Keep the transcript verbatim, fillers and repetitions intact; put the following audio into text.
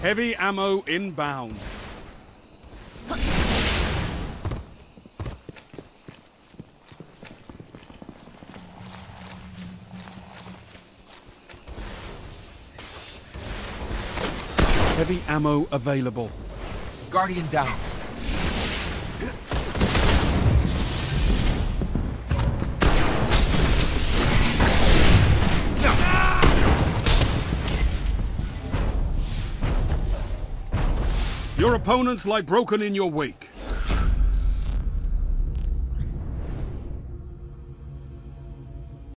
Heavy ammo inbound. Heavy ammo available. Guardian down. Your opponents lie broken in your wake.